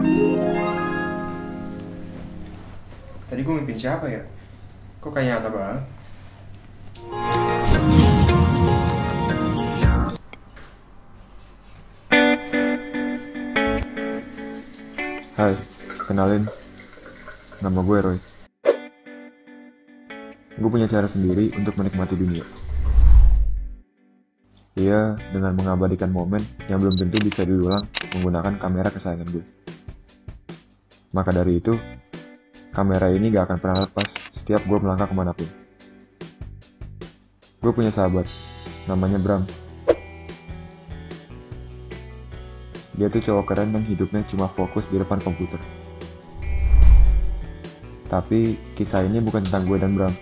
Tadi gue mimpin siapa ya? Kok kayak nyata banget? Hai, kenalin. Nama gue Roy. Gue punya cara sendiri untuk menikmati dunia. Iya, dengan mengabadikan momen yang belum tentu bisa diulang menggunakan kamera kesayangan gue. Maka dari itu, kamera ini gak akan pernah lepas setiap gue melangkah kemanapun. Gue punya sahabat, namanya Bram. Dia tuh cowok keren yang hidupnya cuma fokus di depan komputer. Tapi kisah ini bukan tentang gue dan Bram,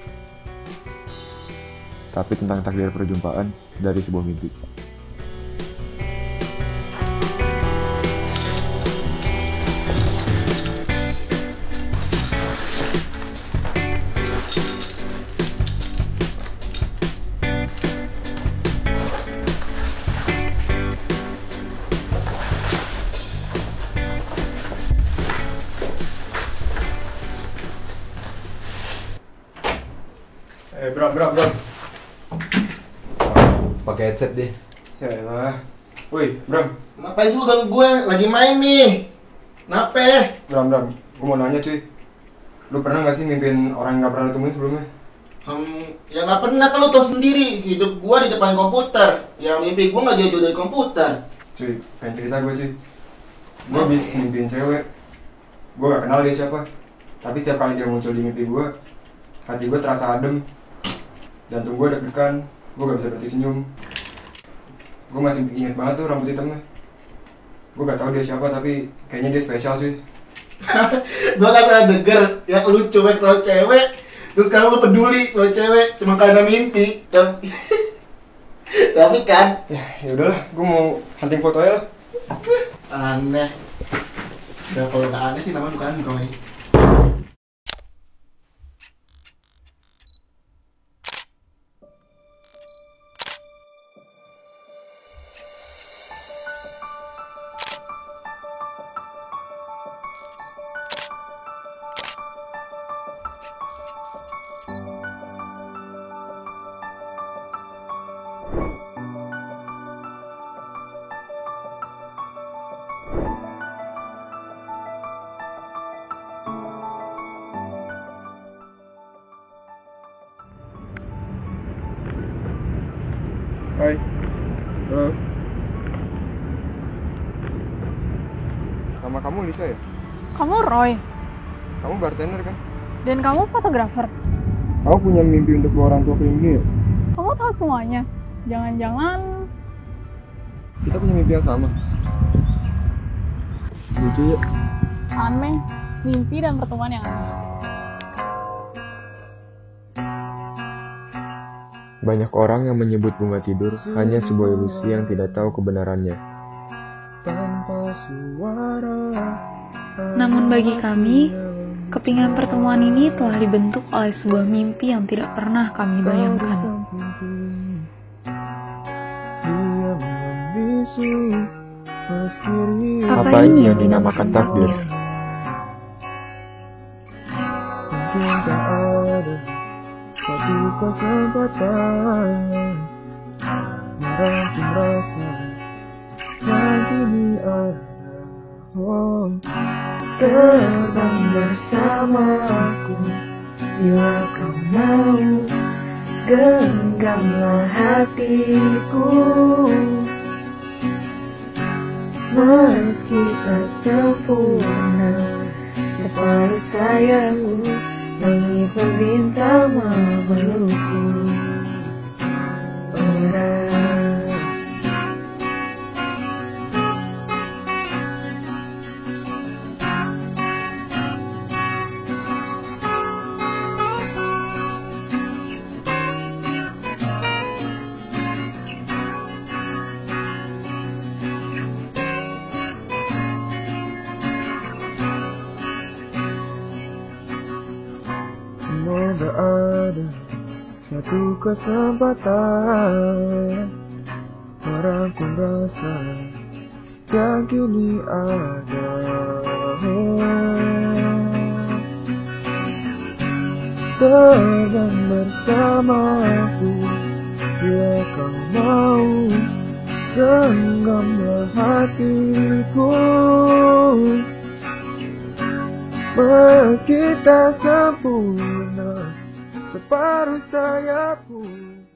tapi tentang takdir perjumpaan dari sebuah mimpi. Bram. Pakai headset deh. Ya elah. Woi, Bram. Ngapain sih lu ganggu gue? Lagi main nih. Kenapa? Bram. Gue mau nanya cuy. Lu pernah gak sih mimpin orang yang gak pernah lu temuin sebelumnya? Ya nggak pernah, kan lu tau sendiri. Hidup gue di depan komputer. Ya mimpi gue nggak jauh-jauh dari komputer. Cuy, pengen cerita gue cuy. Gue habis mimpin cewek. Gue gak kenal dia siapa. Tapi setiap kali dia muncul di mimpi gue, hati gue terasa adem. Jantung gue deg-degan. Gue gak bisa berhenti senyum. Gue masih inget banget tuh rambut hitamnya. Gue gak tahu dia siapa, tapi kayaknya dia spesial cuy. Gue gak salah denger. Ya lu cuek sama cewek, terus sekarang lu peduli sama cewek cuma karena mimpi. Tapi kan Ya udahlah, gue mau hunting foto aja lah. aneh. Ya kalau gak aneh sih namanya bukan Roy. Hai. Halo. Nama kamu Lisa ya? Kamu Roy, Kamu bartender kan? dan kamu fotografer. Kamu punya mimpi untuk bawa orang tua ke India ya? Kamu tahu semuanya. Jangan-jangan Kita punya mimpi yang sama. Lucu ya? aneh, mimpi dan pertemuan yang aneh. Banyak orang yang menyebut bunga tidur hanya sebuah ilusi yang tidak tahu kebenarannya. Namun bagi kami, kepingan pertemuan ini telah dibentuk oleh sebuah mimpi yang tidak pernah kami bayangkan. Apa ini yang dinamakan takdir? Satu kesempatan merangkum rasa yang kini ada. Oh, terbang bersamaku bila kau mau, genggamlah hatiku. Meski tak sempurna separuh sayangku, mengikut bintang memelukku. Semoga ada satu kesempatan merangkum rasa yang kini ada. Terbang bersamaku, bila kau mau, genggamlah hatiku. Meski tak sempurna separuh sayapku.